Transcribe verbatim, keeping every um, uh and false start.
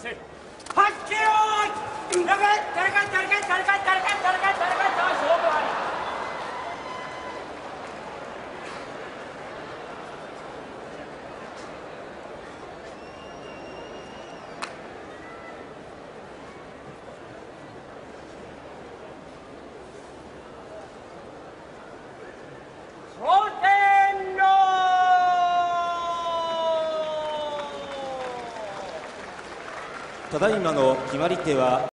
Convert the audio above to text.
せはっきよーい誰か誰か誰か誰か誰か誰か誰か勝負ありただいまの決まり手は